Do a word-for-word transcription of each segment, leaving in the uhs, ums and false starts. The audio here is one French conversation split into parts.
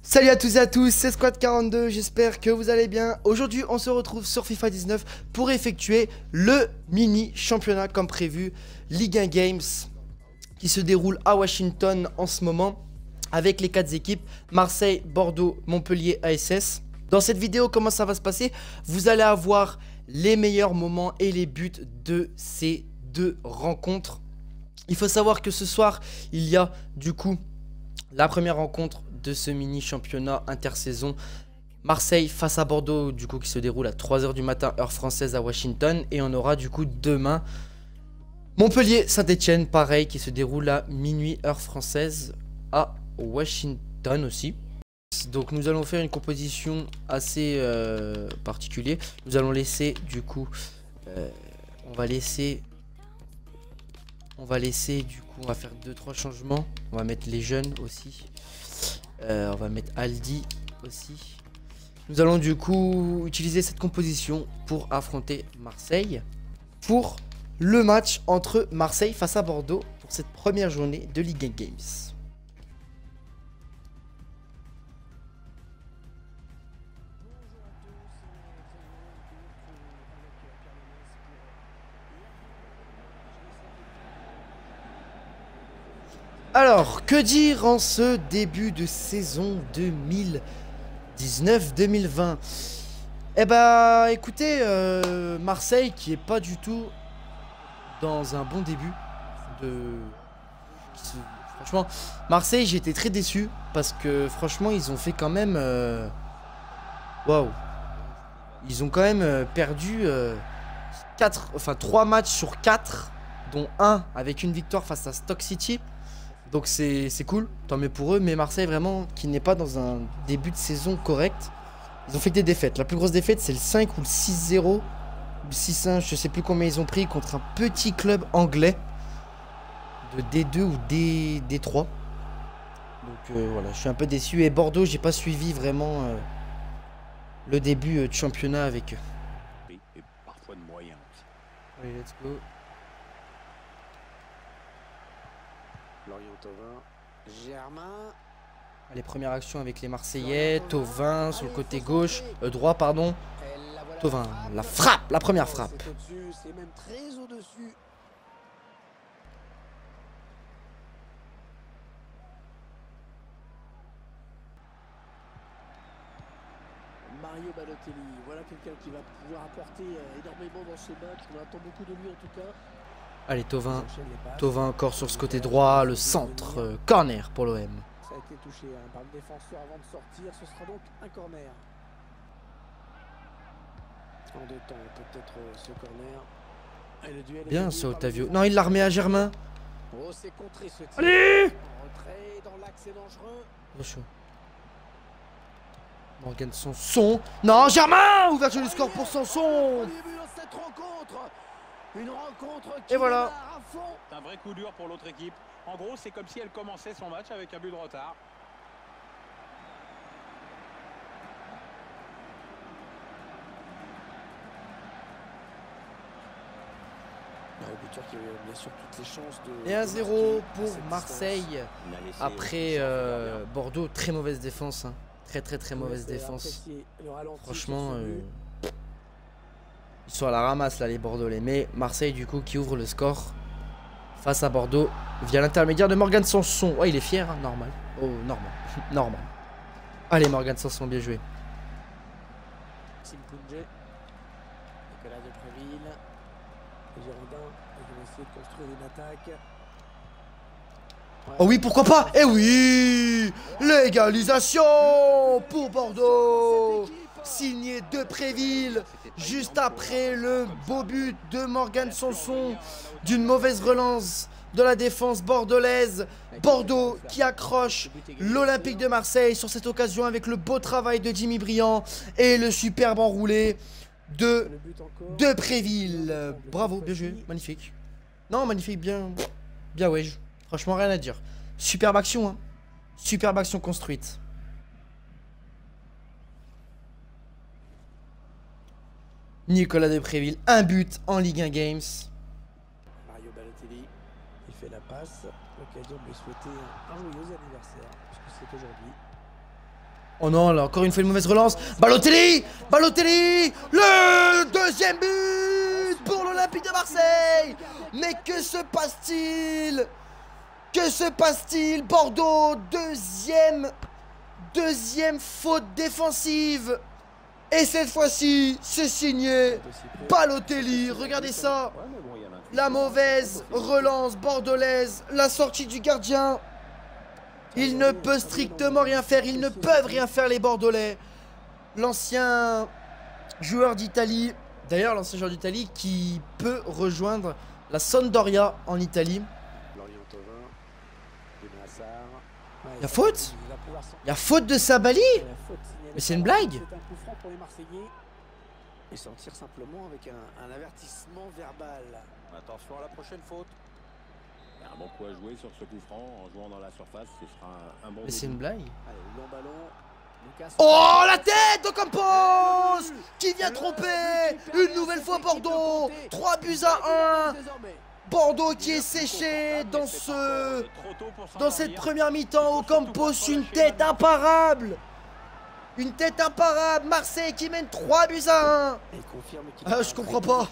Salut à tous et à tous, c'est Squad quarante-deux, j'espère que vous allez bien. Aujourd'hui, on se retrouve sur FIFA dix-neuf pour effectuer le mini championnat comme prévu, Ligue un Games, qui se déroule à Washington en ce moment, avec les quatre équipes, Marseille, Bordeaux, Montpellier, A S S. Dans cette vidéo, comment ça va se passer? Vous allez avoir les meilleurs moments et les buts de ces deux rencontres. Il faut savoir que ce soir, il y a du coup la première rencontre de ce mini championnat intersaison, Marseille face à Bordeaux, du coup qui se déroule à trois heures du matin heure française à Washington. Et on aura du coup demain Montpellier Saint-Etienne, pareil, qui se déroule à minuit heure française à Washington aussi. Donc nous allons faire une composition assez euh, particulière. Nous allons laisser du coup euh, on va laisser on va laisser du coup on va faire deux trois changements. On va mettre les jeunes aussi. Euh, on va mettre Aldi aussi. Nous allons du coup utiliser cette composition pour affronter Marseille pour le match entre Marseille face à Bordeaux pour cette première journée de Ligue un Games. Alors, que dire en ce début de saison deux mille dix-neuf deux mille vingt? Eh bah, écoutez, euh, Marseille qui est pas du tout dans un bon début de... Franchement, Marseille, j'ai été très déçu parce que franchement, ils ont fait quand même... Waouh wow. Ils ont quand même euh, perdu euh, quatre, enfin trois matchs sur quatre, dont un avec une victoire face à Stoke City. Donc c'est cool, tant mieux pour eux. Mais Marseille vraiment qui n'est pas dans un début de saison correct. Ils ont fait que des défaites. La plus grosse défaite c'est le cinq ou le six zéro. Ou le six un, je sais plus combien ils ont pris contre un petit club anglais. De D deux ou D, D3. Donc euh, voilà, je suis un peu déçu. Et Bordeaux, j'ai pas suivi vraiment euh, le début euh, de championnat avec eux. Et parfois de moyens. Allez, let's go. Lorient Thauvin, Germain. Allez, première action avec les Marseillais. Thauvin sur le côté gauche, euh, droit pardon. Thauvin, la frappe, la première frappe. C'est même très au-dessus. Mario Balotelli, voilà quelqu'un qui va pouvoir apporter énormément dans ce match. On attend beaucoup de lui en tout cas. Allez, Thauvin, Thauvin encore sur ce côté droit, le centre, euh, corner pour l'O M. Ça a été touché hein, par le défenseur avant de sortir, ce sera donc un corner. En deux temps, peut-être euh, ce corner. Et le duel Bien ce Otavio. Non, il l'a remis à Germain. Oh, c'est contré ce tir. Allez, en retrait, dans l'axe, c'est dangereux. bien chaud. Morgan Sanson. Non, Germain, ouverture du score pour Sanson. Cette rencontre. Une rencontre qui et voilà. à fond. C'est un vrai coup dur pour l'autre équipe. En gros, c'est comme si elle commençait son match avec un but de retard. Le buteur qui a bien sûr toutes les chances de... Et un de zéro marquer à pour cette Marseille. distance. Après euh, Bordeaux, très mauvaise défense. Hein. Très très très mauvaise C'est défense. apprécié le ralenti Franchement, sur ce euh, but. ils sont à la ramasse là les Bordelais. Mais Marseille du coup qui ouvre le score face à Bordeaux via l'intermédiaire de Morgan Sanson. Oh, il est fier, hein, normal. Oh, normal. normal. Allez, Morgan Sanson, bien joué. Sim Koundé, Nicolas Depréville, les Girondins, ils vont essayer de construire une attaque. Ouais. Oh oui, pourquoi pas? Eh oui, l'égalisation pour Bordeaux, signé Depréville, juste après le beau but de Morgan Sanson, d'une mauvaise relance de la défense bordelaise. Bordeaux qui accroche l'Olympique de Marseille sur cette occasion avec le beau travail de Jimmy Briand et le superbe enroulé de Depréville. Bravo, bien joué, magnifique. Non, magnifique, bien, bien ouais. Franchement, rien à dire. Superbe action, hein. Superbe action construite. Nicolas Depréville, un but en Ligue un Games. Mario Balotelli, il fait la passe. L'occasion de lui souhaiter un joyeux anniversaire, puisque c'est aujourd'hui. Oh non, là, encore une fois une mauvaise relance. Balotelli, Balotelli, le deuxième but pour l'Olympique de Marseille. Mais que se passe-t-il? Que se passe-t-il? Bordeaux, deuxième, deuxième faute défensive. Et cette fois-ci, c'est signé Balotelli. Regardez ça. La mauvaise relance bordelaise, la sortie du gardien. Il ne peut strictement rien faire, ils ne peuvent rien faire les Bordelais. L'ancien joueur d'Italie, d'ailleurs l'ancien joueur d'Italie qui peut rejoindre la Sampdoria en Italie. Il y a faute? Il y a faute de Sabali? Mais c'est une blague? Et s'en tire simplement avec un, un avertissement verbal. Attention à la prochaine faute. Il y a un bon coup à jouer sur ce coup franc en jouant dans la surface, ce sera un, un bon. Mais c'est une blague. Allez, long ballon. Lucas... Oh la tête de Campos qui vient tromper une nouvelle fois Bordeaux. trois buts à un. Bordeaux qui est séché dans ce dans cette première mi-temps. Au Campos, une tête imparable. Une tête imparable. Marseille qui mène trois buts à un. Ah, je comprends pas.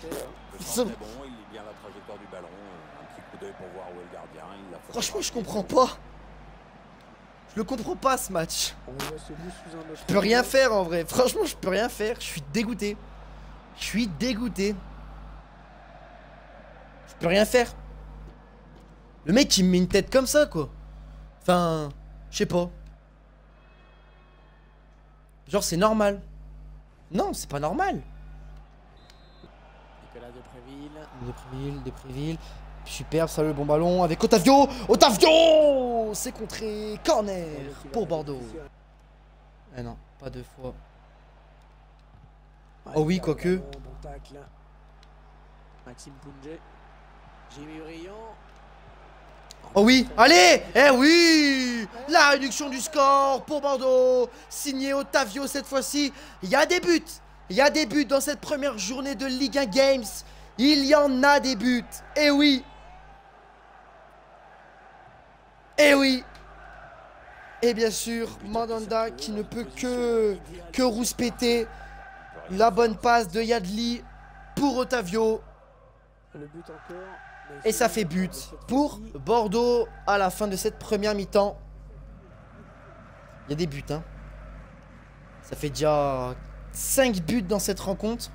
Franchement, je comprends pas. Je le comprends pas ce match. Je peux rien faire en vrai. Franchement, je peux rien faire. Je suis dégoûté. Je suis dégoûté. Je peux rien faire. Le mec il me met une tête comme ça quoi. Enfin, je sais pas. Genre c'est normal. Non, c'est pas normal. Nicolas Depréville. Depréville, Depréville. Superbe, ça le bon ballon avec Otavio. Otavio, c'est contré. Corner pour Bordeaux. Eh non, pas deux fois. Oh oui, quoique. Bon tacle. Maxime Pounget. Jimmy Briand. Oh oui, allez. Eh oui. La réduction du score pour Bordeaux. Signé Otavio cette fois-ci. Il y a des buts. Il y a des buts dans cette première journée de Ligue un Games. Il y en a des buts. Eh oui. Eh oui. Et bien sûr, Mandanda qui ne peut que, que rouspéter. La bonne passe de Yadli pour Otavio. Et ça fait but pour Bordeaux à la fin de cette première mi-temps. Il y a des buts, hein. Ça fait déjà cinq buts dans cette rencontre.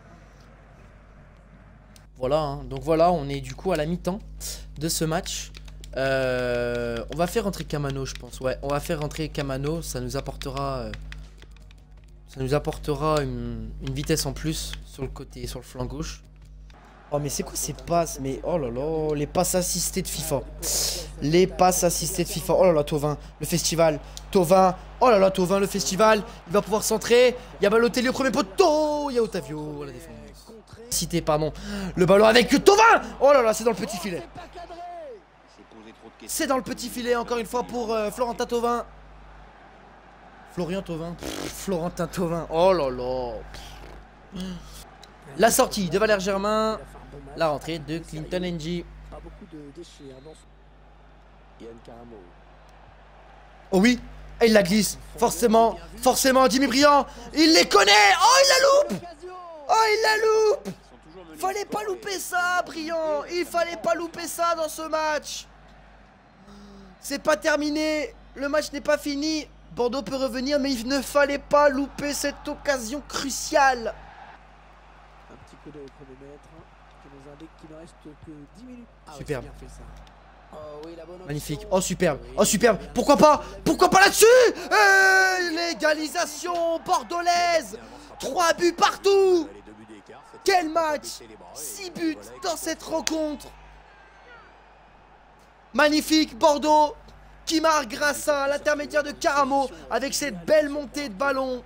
Voilà, hein. Donc voilà, on est du coup à la mi-temps de ce match. Euh, on va faire rentrer Camano, je pense. Ouais, on va faire rentrer Camano. Ça nous apportera, euh, ça nous apportera une, une vitesse en plus sur le côté, sur le flanc gauche. Oh mais c'est quoi ces passes? Mais oh là là, les passes assistées de FIFA. Les passes assistées de FIFA. Oh là là, Thauvin, le festival. Thauvin, oh là là, Thauvin, le festival. Il va pouvoir centrer. Il y a Balotelli au premier poteau. Il y a Otavio à la défense. Cité, pardon. Le ballon avec Thauvin. Oh là là, c'est dans le petit filet. C'est dans le petit filet, encore une fois, pour euh, Florentin Thauvin. Florian Thauvin. Pff, Florentin Thauvin. Oh là là. Pff. La sortie de Valère Germain. La rentrée de Clinton N G. Oh oui, et il la glisse. Forcément, forcément, Jimmy Briand. Il les connaît. Oh, il la loupe. Oh, il la loupe. Fallait pas louper ça, Briand. Il fallait pas louper ça dans ce match. C'est pas terminé. Le match n'est pas fini. Bordeaux peut revenir, mais il ne fallait pas louper cette occasion cruciale. Un petit coup d'œil au chronomètre qui nous indique qu'il ne reste que dix minutes. Ah, superbe. Ouais, oh, oui, la bonne magnifique. Oh superbe. Oh superbe. Pourquoi pas? Pourquoi pas là-dessus? L'égalisation bordelaise. Trois buts partout. Quel match. Six buts dans cette rencontre. Magnifique Bordeaux qui marque grâce à l'intermédiaire de Caramo avec cette belle montée de ballon.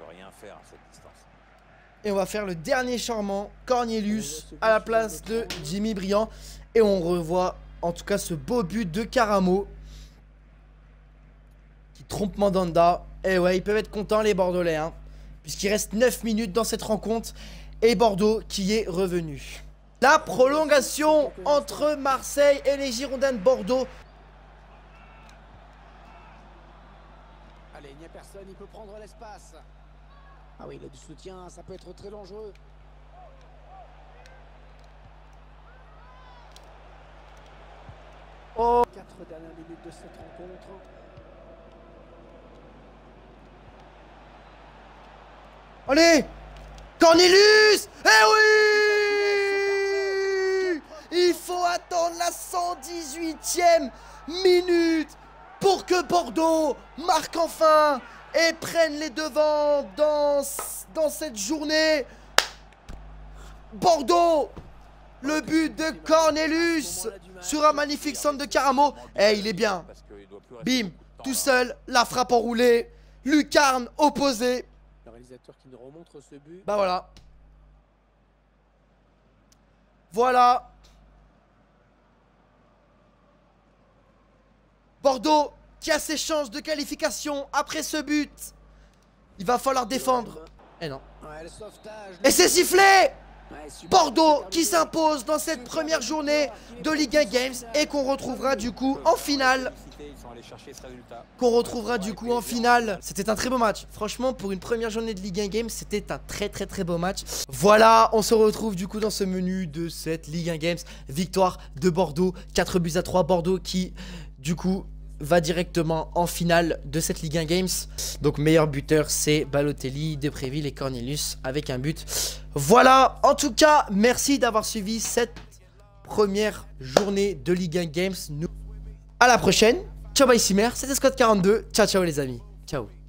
Et on va faire le dernier charmant, Cornelius à la place de Jimmy Briand. Et on revoit en tout cas ce beau but de Caramo qui trompe Mandanda. Et ouais, ils peuvent être contents les Bordelais, hein, puisqu'il reste neuf minutes dans cette rencontre. Et Bordeaux qui est revenu. La prolongation entre Marseille et les Girondins de Bordeaux. n'y a personne, il peut prendre l'espace. Ah oui, il a du soutien, ça peut être très dangereux. Oh. Quatre dernières minutes de cette rencontre. Allez, Cornelius. Eh oui, il faut attendre la cent dix-huitième minute pour que Bordeaux marque enfin et prenne les devants dans, dans cette journée. Bordeaux, le but de Cornelius sur un magnifique centre de Caramo. Eh, il est bien. Bim, tout seul, la frappe enroulée, lucarne opposée. Le réalisateur qui nous remontre ce but. Bah voilà. Voilà. Bordeaux qui a ses chances de qualification après ce but. Il va falloir défendre. Eh non. Ouais, le sauvetage. Et c'est sifflé. Ouais, super. Bordeaux qui s'impose dans cette première journée de Ligue un Games et qu'on retrouvera du coup en finale. Qu'on retrouvera du coup en finale. C'était un très beau match. Franchement, pour une première journée de Ligue un Games, c'était un très très très beau match. Voilà, on se retrouve du coup dans ce menu de cette Ligue un Games. Victoire de Bordeaux, quatre buts à trois. Bordeaux qui du coup va directement en finale de cette Ligue un Games. Donc meilleur buteur c'est Balotelli, Depréville et Cornelius avec un but. Voilà, en tout cas, merci d'avoir suivi cette première journée de Ligue un Games. Nous... À la prochaine. Ciao bye Simer, c'était Scott quarante-deux. Ciao ciao les amis. Ciao.